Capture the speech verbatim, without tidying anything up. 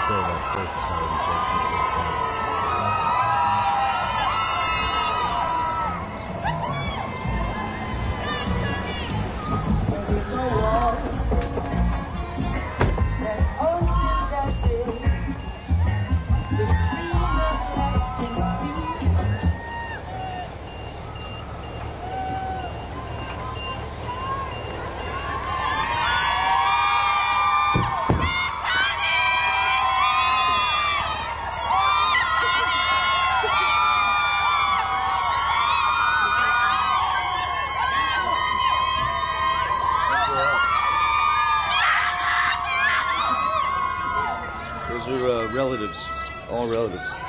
say that first part. Those are uh, relatives, all relatives.